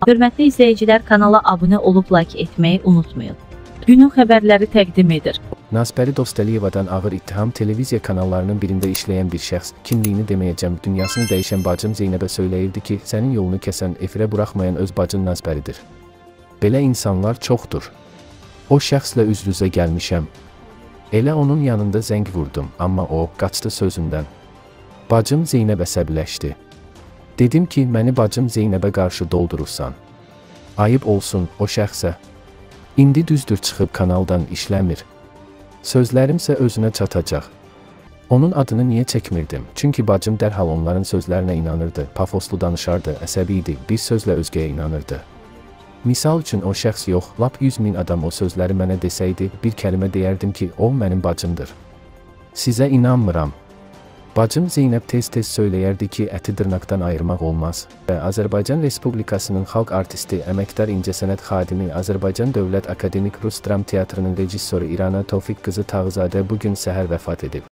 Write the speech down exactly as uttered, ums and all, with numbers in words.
Hörmətli izləyicilər, kanala abunə olub like etməyi unutmayın. Günün xəbərləri təqdim edir. Nazbəri Dostəliyevadan ağır ittiham. Televiziya kanallarının birində işləyən bir şəxs, kimliyini deməyəcəm, dünyasını dəyişən bacım Zeynəbə söyləyirdi ki, sənin yolunu kəsən, efirə buraxmayan öz bacın Nazbəridir. Belə insanlar çoxdur. O şəxslə üz-üzə gəlmişəm. Elə onun yanında zəng vurdum, amma o qaçdı sözündən. Bacım Zeynəb əsəbiləşdi. Dedim ki, məni bacım Zeynəbə qarşı doldurursan. Ayıb olsun o şəxsə. İndi düzdür çıxıb kanaldan işləmir. Sözlərimsə özünə çatacaq. Onun adını niyə çəkmirdim? Çünki bacım dərhal onların sözlərinə inanırdı, pafoslu danışardı, əsəbi idi, bir sözlə özgəyə inanırdı. Misal üçün o şəxs yox, lap yüz min adam o sözləri mənə desəydi, bir kəlmə deyərdim ki, o mənim bacımdır. Sizə inanmıram. Bacım Zeynəb tez-tez söyləyərdi ki, əti dırnaqdan ayırmaq olmaz. Və Azərbaycan Respublikasının xalq artisti, əməkdar incəsənət xadimi, Azərbaycan Dövlət Akademik Rus Dram Teatrının rejissoru İrana Tofiq qızı Tağızadə bugün səhər vəfat edib.